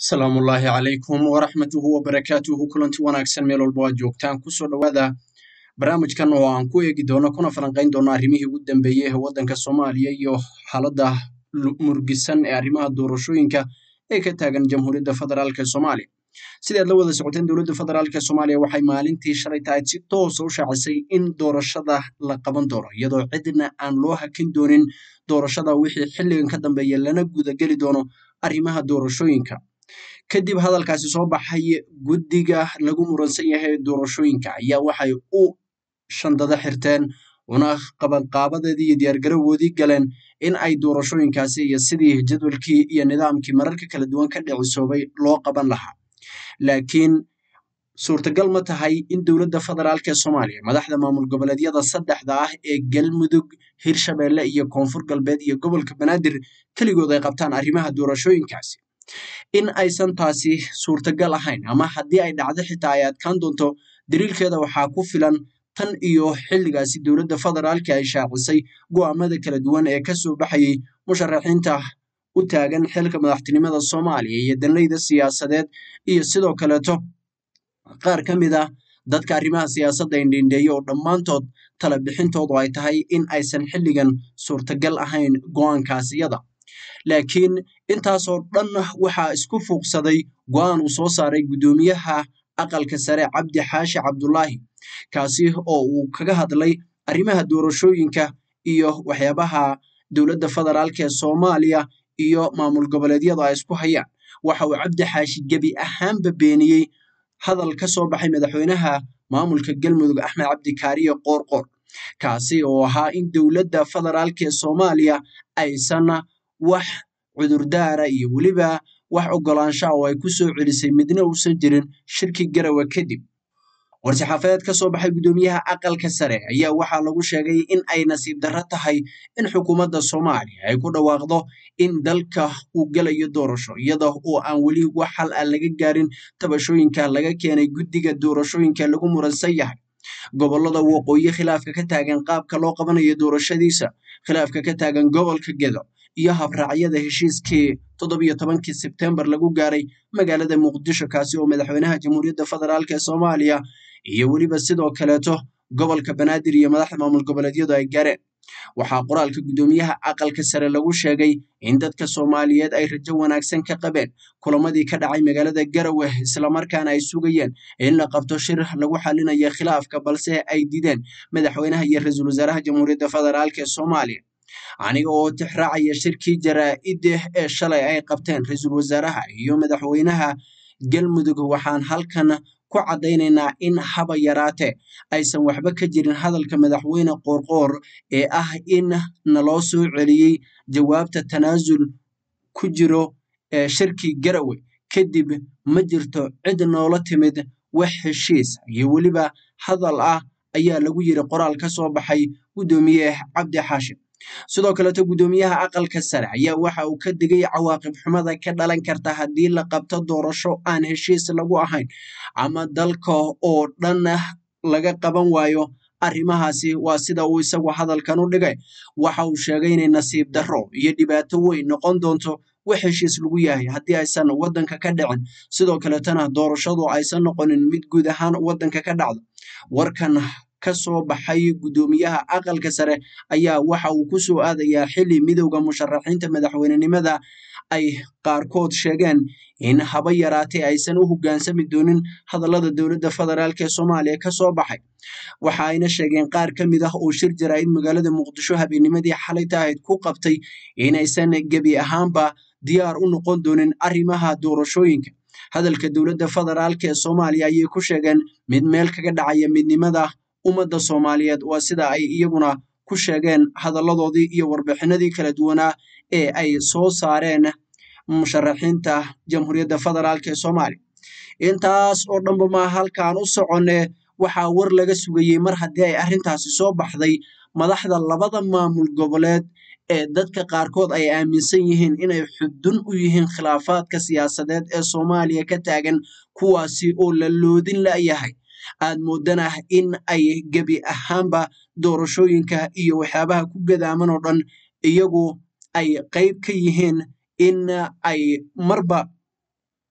السلام الله عليكم ورحمته وبركاته كلنتي wanaagsan meel walba waa joogtaan ku soo dhawaada barnaamijkan oo aan ku eegi doono kuna falanqayn doono arrimihii ugu dambeeyay ee waddanka Soomaaliya iyo xaaladda murgisan ee arrimaha doorashooyinka ee ka taagan Jamhuuriyadda Federaalka Soomaaliya sidaad la wada socoteen dowladda federaalka Soomaaliya waxay maalintii shalay tahay si toos ah u shaacisay in doorashada la qaban doono iyadoo cidna aan loo hakin doonin doorashada wixii xilligan ka dambeeya lana gudageli doono arrimaha doorashooyinka kadib hadalkaasi soo baxay guddiga lagu muransan yahay doorashooyinka ayaa waxay u shandada xirteen una qabanqaabadeedii iyo diyaargarowgoodii galeen in ay doorashooyinkaasi iyo sidii jadwalkii iyo nidaamkii mararka kala duwan ka dhicisoobay loo qaban lahaa laakiin suurtagal ma tahay in dowladda federaalka Soomaaliya madaxda maamul goboleedyada saddexda ah ee Galmudug, Hirshabelle iyo Koonfur Galbeed iyo gobolka Banaadir kaligood ay qabtaan arrimaha doorashooyinkaasi in aysan taasi suurtagal ahayn ama haddii ay dhacdo xitaa ay adkaan doonto daliilkeeda waxaa ku filan tan iyo xilligaasi dowladda federaalka ay shaacisay go'aamada kala duwan ee ka soo baxayay musharaxiinta u taagan xilka madaxtinimada Soomaaliya iyo danleyda siyaasadeed iyo sidoo kaleeto qaar ka mid ah dadka arrimaha siyaasadda indhindeeya oo dhammaantood tala bixintoodu ay tahay in aysan xilligan suurtagal ahayn go'aankaasyada laakiin intaasoo dhan waxaa isku fuuqsaday go'aan uu soo saaray guddoomiyaha aqalka sare Cabdi Xaashi Cabdullaahi kaasi oo uu kaga hadlay arrimaha doorashooyinka iyo waxyaabaha dowladda federaalka Soomaaliya iyo maamul goboleedyada ay isku hayaan waxa uu Cabdi Xaashi gebi ahaanba beeniyey hadal ka soo baxay madaxweynaha maamulka Galmudug Axmed Cabdi Kaariye Qoorqoor kaasi oo ahaa in dowladda federaalka Soomaaliya aysan wax cudurdaara iyo weliba wax ogolaansho oo ay ku soo celisay midna uusan jirin shirki Garowe kadib war-saxaafadeed ka soo baxay guddoomiyaha aqalka sare ayaa waxaa lagu sheegay in ay nasiib darro tahay in xukuumadda Soomaaliya ay ku dhawaaqdo in dalka uu galayo doorasho iyada oo aan weli wax xal ah laga gaarin tabashooyinka laga keenay guddiga doorashooyinka lagu muransan yahay gobollada waqooyi khilaafka ka taagan qaabka loo qabanayo doorashadiisa khilaafka ka taagan gobolka Gedo iyo habraacyada heshiiskii 17 Sebtembar lagu gaaray magaalada Muqdisho kaasi oo madaxweynaha Jamhuuriyadda Federaalka Soomaaliya iyo weliba sidoo kaleeto gobolka Banaadir iyo madaxda maamul goboleedyadu ay gaareen waxaa qoraalka guddoomiyaha aqalka sare lagu sheegay in dadka Soomaaliyeed ay rajo wanaagsan ka qabeen kulamadii ka dhacay magaalada Garowe isla markaana ay sugayeen in la qabto shir lagu xalinayo khilaafka balse ay diideen madaxweynaha iyo ra'iisul wasaaraha Jamhuuriyadda Federaalka Soomaaliya aniga oo tixraacaya shirkii jaraa'id ee shalay ay qabteen ra'iisul wasaaraha iyo madaxweynaha Galmudug waxaan halkan ku cadaynaynaa in haba yaraatee aysan waxba ka jirin hadalka madaxweyne Qoorqoor ee ah in naloo soo celiyey jawaabta tanaasul ku jiro shirkii Garowe kadib ma jirto cid noola timid wax heshiis iyo weliba hadal ah ayaa lagu yiri qoraal ka soo baxay guddoomiyaha Cabdi Xaashi sidoo kale guddoomiyaha aqalka sare ayaa waxa uu ka digay cawaaqib xumada ka dhalan karta haddii la qabto doorasho aan heshiis lagu ahayn ama dalka oo dhan laga qaban waayo arrimahaasi waa sida uu isagu hadalkan u dhigay waxa uu sheegay in nasiib darro iyo dhibaato weyn noqon doonto wax heshiis lagu yahay haddii aysan waddanka ka dhicin sidoo kale doorashadu aysan noqonin mid guud ahaan waddanka ka dhacdo warkan ka soo baxay guddoomiyaha aqalka sare ayaa waxa uu ku soo aadayaa xilli midowga musharaxiinta madaxweynenimada ay qaarkood sheegeen in haba yaraatee aysan u hoggaansami doonin hadallada dowladda federaalka Soomaaliya ka soo baxay waxa ayna sheegeen qaar ka mid ah oo shir jaraa'id magaalada Muqdisho habeennimadii xalay tahay ku qabtay in aysan gebi ahaanba diyaar u noqon doonin arrimaha doorashooyinka hadalka dowladda federaalka Soomaaliya ayay ku sheegeen mid meel kaga dhacaya midnimada ummadda Soomaaliyeed waa sida ay iyaguna ku sheegeen hadalladoodii iyo warbixinadii kala duwanaa ee ay soo saareen musharaxiinta Jamhuuriyadda Federaalka Soomaaliya intaas oo dhanba ma halkaan u soconee waxaa war laga sugayay mar haddii ay arrintaasi soo baxday madaxda labada maamul goboleed ee dadka qaarkood ay aaminsan yihiin inay xudun u yihiin khilaafaadka siyaasadeed ee Soomaaliya ka taagan kuwaasi oo la loodin la'yahay aad moodana in ay gebi ahaanba doorashooyinka iyo waxyaabaha ku gadaaman oo dhan iyagu ay qayb ka yihiin in ay marba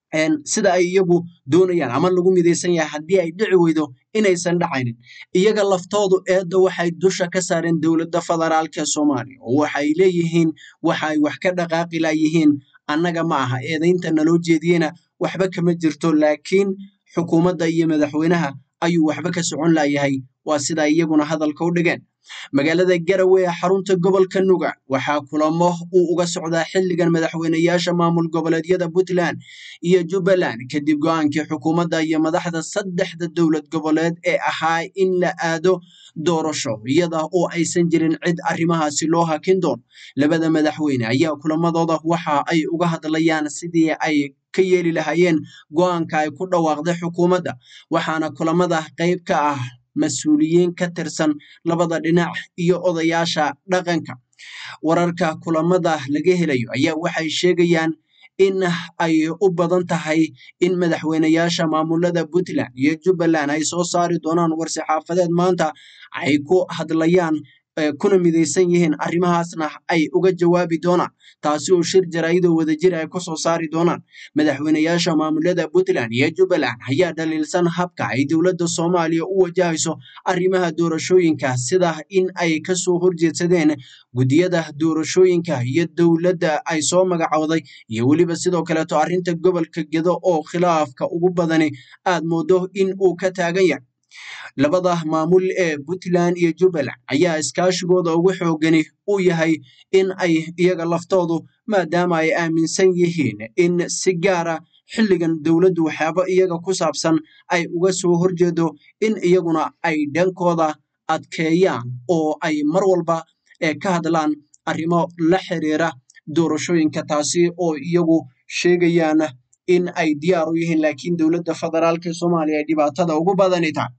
sida ay iyagu doonayaan ama lagu midaysan yahay haddii ay dhici weydo inaysan dhacaynin iyaga laftoodu eedda waxay dusha ka saareen dowladda federaalka Soomaaliya oo waxay leeyihiin waxay wax ka dhaqaaqi laayihiin annaga ma aha eedaynta naloo jeediyena waxba kama jirto laakiin xukuumadda iyo madaxweynaha ayuu waxba ka socon laayahay waa sida iyaguna hadalka u dhigeen magaalada Garowe ee xarunta gobolka Nugaal waxaa kulamo uu uga socdaa xilligan madaxweynayaasha maamul goboleedyada Puntland iyo Jubbaland kadib go'aankii xukuumadda iyo madaxda saddexda dowlad goboleed ee ahaa in la aado doorasho iyada oo aysan jirin cid arrimahaasi loo hakin doono labada madaxweyne ayaa kulamadooda waxa ay uga hadlayaan sidii ay ka yeeli lahaayeen go'aanka ay ku dhawaaqday xukuumadda waxaana kulamada qayb ka ah mas'uuliyiin ka tirsan labada dhinac iyo odayaasha dhaqanka wararka kulamada laga helayo ayaa waxay sheegayaan in ay u badan tahay in madaxweynayaasha maamulada Puntland iyo Jubbaland ay soo saari doonaan war-saxaafadeed maanta ay ku hadlayaan kuna midaysan yihiin arrimahaasna ay uga jawaabi doonaan taasi oo shir jaraa'id oo wadajir ay ku soo saari doonaan madaxweynayaasha maamulada Puntland iyo Jubbaland ayaa dhaliilsan habka ay dowladda Soomaaliya u wajahayso arrimaha doorashooyinka sida in ay ka soo horjeedsadeen gudiyada doorashooyinka iyo dowladda ay soo magacowday iyo weliba sidoo kaleeto arrinta gobolka Gedo oo khilaafka ugu badani aad moodo in uu ka taagan yahay labada maamul ee Puntland iyo Jubbaland ayaa iskaashigooda ugu xoogani u yahay in ay iyaga laftoodu maadaama ay aaminsan yihiin in si gaar ah xilligan dowladdu waxyaabo iyaga ku saabsan ay uga soo horjeedo in iyaguna ay dhankooda adkeeyaan oo ay mar walba ka hadlaan arrimo la xiriira doorashooyinka taasi oo iyagu sheegayaan in ay diyaar u yihiin laakiin dowladda federaalka Soomaaliya ay dhibaatada ugu badani tahay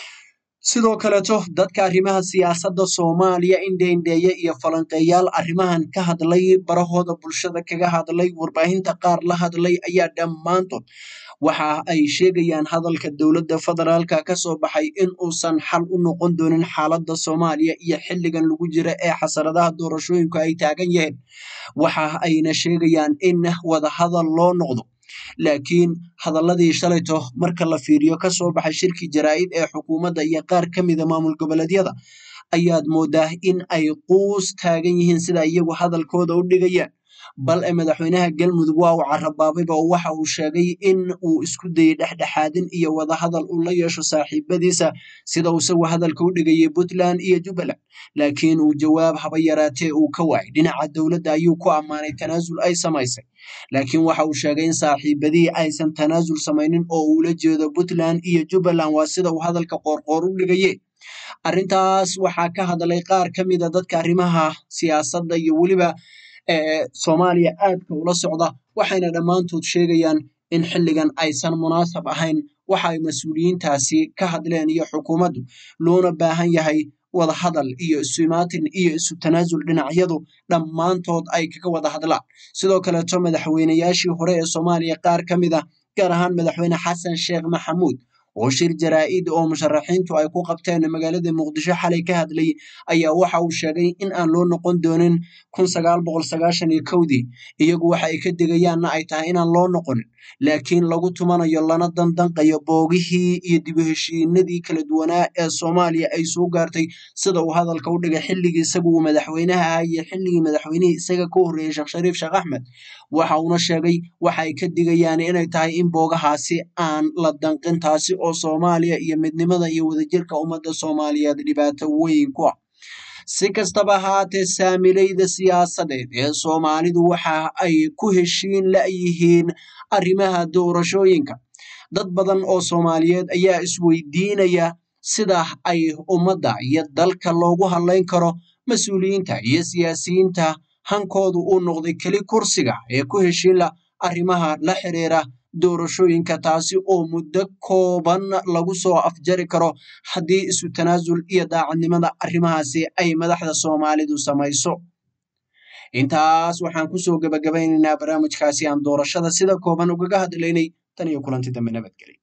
sidoo kaleeto dadka arrimaha siyaasadda Soomaaliya indheeya iyo falanqeeyaal arrimahan ka hadlay barahooda bulshada kaga hadlay warbaahinta qaar la hadlay ayaa dhammaantood waxa ay sheegayaan hadalka dowladda federaalka ka soo baxay in uusan xal u noqon doonin xaaladda Soomaaliya iyo xilligan lagu jira ee xasaradaha doorashooyinku ay taagan yihiin waxa ayna sheegayaan in wada hadal loo noqdo laakiin hadaladii shalayto marka la fiiriyo ka soo baxay shirki jaraa'id ee xukuumadda iyo qaar ka mid ah maamul goboleedyada ayaad moodaa in ay quus taagan yihiin sida iyagu hadalkooda u dhigayaan bal madaxweynaha Galmudug waa uu carabaabayba oo waxa uu sheegay in uu isku dayay dhexdhexaadin iyo wada hadal uu la yeesho saaxiibadiisa sida uu isagu hadalka u dhigayay Puntland iyo Jubbaland laakiin uu jawaab haba yaraatee uu ka waayay dhinaca dowladda ayuu ku ammaanay tanaasul ay samaysay laakiin waxa uu sheegay in saaxiibadii aysan tanaasul samaynin oo uu la jeedo Puntland iyo Jubbaland waa sida uu hadalka qoorqoor u dhigayay arrintaas waxaa ka hadlay qaar ka mid ah dadka arrimaha siyaasadda iyo weliba Soomaaliya aadka ula socda waxayna dhammaantood sheegayaan in xilligan aysan munaasab ahayn waxa ay mas'uuliyiintaasi ka hadleen iyo xukuumaddu loona baahan yahay wada hadal iyo isu imaatin iyo isu tanaasul dhinacyadu dhammaantood ay kaga wada hadlaan sidoo kaleeto madaxweynayaashii hore ee Soomaaliya qaar ka mid ah gaar ahaan madaxweyne Xasan Sheekh Maxamuud oo shir jaraa'id oo musharaxiintu ay ku qabteen magaalada Muqdisho xalay ka hadlay ayaa waxa uu sheegay in aan loo noqon doonin 1991 iyagu waxa ay ka digayaanna ay tahay inaan loo noqonin laakiin lagu tumanayo lana dandanqayo boogihii iyo dib u heshiinadii kala duwanaa ee Soomaaliya ay soo gaartay sida uu hadalka u dhigay xilligii isagu madaxweynaha iyo xilligii madaxweynihii isaga ka horreeyay Sheekh Shariif Sheekh Axmed waxa uuna sheegay waxa ay ka digayaan inay tahay in boogahaasi aan la danqin taasi oo Soomaaliya iyo midnimada iyo wadajirka ummadda Soomaaliyeed dhibaato weyn ku ah si kastaba haatee saamilayda siyaasadeed ee Soomaalidu waxa ay ku heshiin la yihiin arrimaha doorashooyinka dad badan oo Soomaaliyeed ayaa isweydiinaya sida ay ummadda iyo dalka loogu hadlayn karo mas'uuliyiinta iyo siyaasiyiinta hankoodu uu noqday keli kursiga ee ku heshiin la arrimaha la xiriira doorashooyinka taasi oo muddo kooban lagu soo afjari karo haddii isu tanaasul iyo daacadnimada arrimahaasi ay madaxda Soomaalidu samayso intaas waxaan ku soo gabagabaynaynaa barnaamijkaasi aan doorashada sida kooban ugaga hadlaynay tan iyo kulanti dambe nabadgelyo